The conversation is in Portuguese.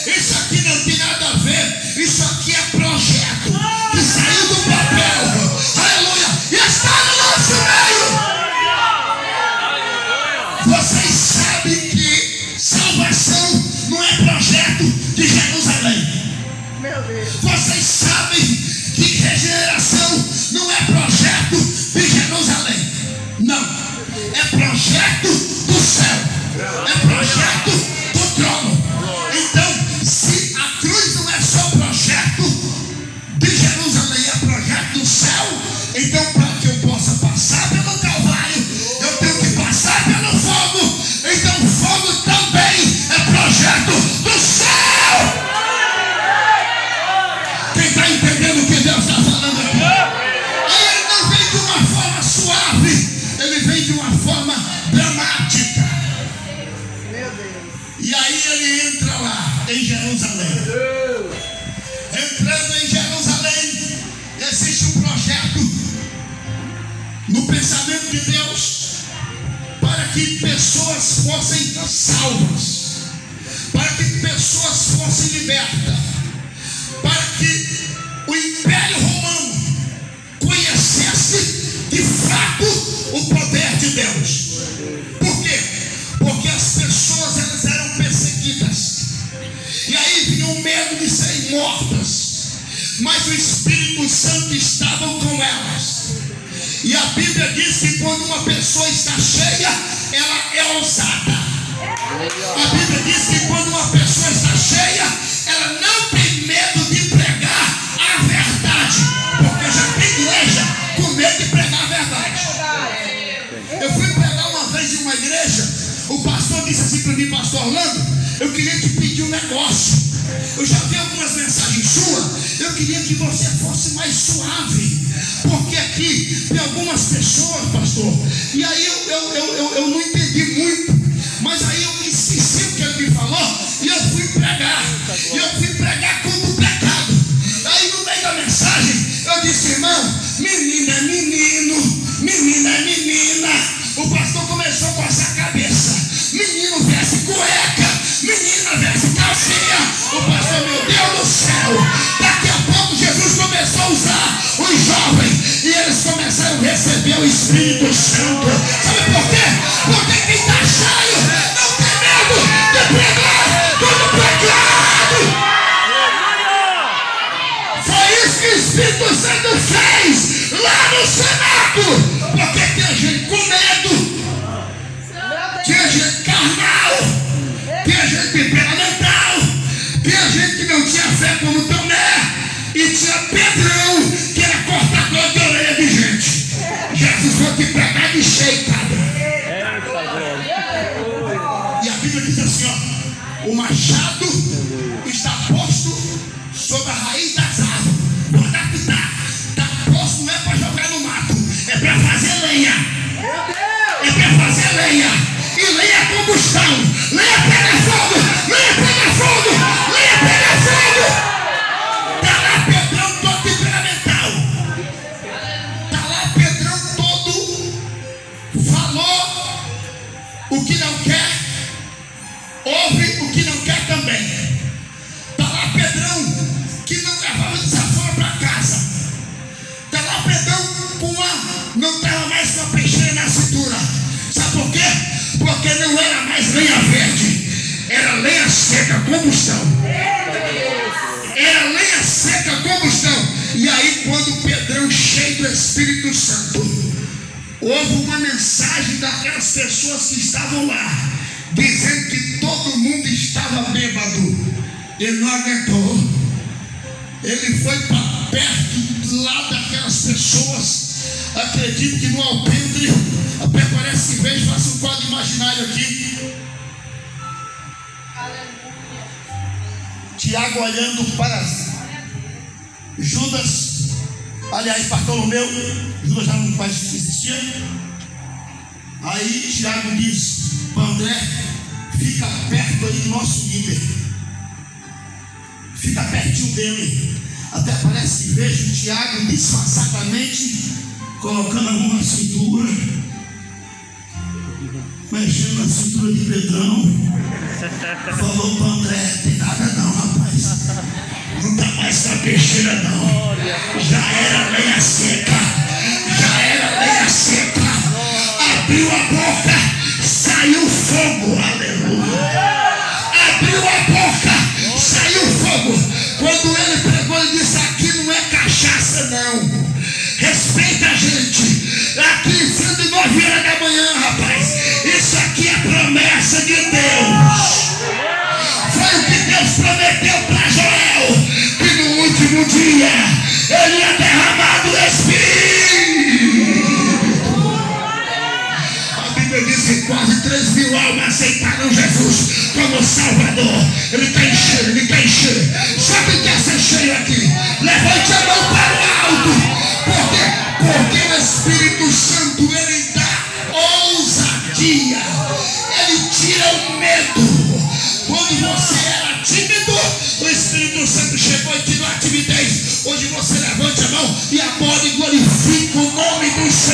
Isso aqui não tem nada a ver. Isso aqui é projeto que saiu do papel. Aleluia. E está no nosso meio. Vocês sabem que salvação não é projeto de Jerusalém. Vocês sabem que regeneração não é projeto de Jerusalém. Não. É projeto do céu. É projeto do trono. Então, se a cruz não é só projeto de Jerusalém, é projeto do céu, então para que eu possa passar pelo Calvário, eu tenho que passar pelo fogo. Então o fogo também é projeto do céu. Quem está entendendo o que Deus está falando aqui? Aí ele não vem de uma forma suave, ele vem de uma forma dramática. E aí ele entra lá em Jerusalém. Entrando em Jerusalém, existe um projeto no pensamento de Deus para que pessoas fossem salvas, para que pessoas fossem libertas, para que o Império Romano conhecesse de fato o poder de Deus. Por quê? Porque as pessoas elas eram perseguidas, e aí vinha o medo de serem mortas, mas o Espírito Santo estava com elas. E a Bíblia diz que quando uma pessoa está cheia, ela é ousada. A Bíblia diz que quando uma pessoa está cheia, ela não tem medo de pregar a verdade, porque já tem igreja com medo de pregar a verdade. Eu fui pregar uma vez em uma igreja, o pastor disse assim para mim: pastor Orlando, eu queria te pedir um negócio. Eu já vi algumas mensagens suas, eu queria que você fosse mais suave, porque aqui tem algumas pessoas, pastor, e aí eu não entendi muito, mas aí eu esqueci o que ele me falou, e eu fui pregar contra o pecado. Aí no meio da mensagem eu disse: irmão, menina é menino, menina é menina. O pastor começou a coçar a cabeça. Menino veste cueca, menina veste calcinha. O pastor, meu Deus do céu, daqui a pouco Jesus começou a usar os jovens, e eles começaram a receber o Espírito Santo. Sabe por quê? Porque quem está cheio não tem medo de pregar contra o pecado. Foi isso que o Espírito Santo fez lá no cenáculo. Porque tinha gente com medo, tinha gente carnal, tinha gente temperamental, tinha gente que não tinha fé como Tomé, e tinha Pedrão, que era cortador de orelha de gente. Jesus foi te pregar de cheio, cara. E a Bíblia diz assim, ó: o machado está posto sobre a raiz das árvores. Vou adaptar. Está posto não é para jogar no mato, é para fazer lenha. É para fazer lenha. E lenha é combustão. Lenha pega fogo. Lenha pega fogo. Lenha pega fogo. Está lá Pedrão todo temperamental. Está lá Pedrão todo. Falou o que não quer. Ouve o que não quer também. Está lá Pedrão que não levava desaforo para casa. Está lá Pedrão não estava mais com a peixeira na cintura. Sabe por quê? Porque não era mais lenha verde, era lenha seca, combustão. Era lenha seca, combustão. E aí quando Pedrão, cheio do Espírito Santo, houve uma mensagem daquelas pessoas que estavam lá, dizendo que todo mundo estava bêbado. Ele não aguentou. Ele foi para perto lá daquelas pessoas. Acredito que no alpendre, até parece que vejo, faço um quadro imaginário aqui. Tiago olhando para Judas, aliás, Bartolomeu. Judas já não mais existia. Aí Tiago diz para André: fica perto aí do nosso líder, fica pertinho dele. Até parece que vejo Tiago disfarçadamente colocando a mão na cintura, mexendo na cintura de Pedrão. Falou para André: tem nada não, Não está mais com a peixeira não. Já era lenha seca. Já era lenha seca. Abriu a boca, saiu fogo. Aleluia. Abriu a boca, saiu fogo. Quando ele pregou, ele disse: aqui não é cachaça não. Respeita a gente. Aqui são de 9 horas da manhã, rapaz. Isso aqui é promessa de Deus. Foi o que Deus prometeu para Joel, que no último dia ele ia derramar do Espírito. A Bíblia diz que quase 3.000 almas aceitaram Jesus como Salvador. Ele está enchendo, ele está enchendo. Sabe o que quer ser cheio aqui? Levante a mão para o alto. Porque o Espírito Santo, ele dá ousadia. Ele tira o medo. Quando você era tímido, o Espírito Santo chegou e tirou a timidez. Hoje você levante a mão e adore e glorifica o nome do Senhor.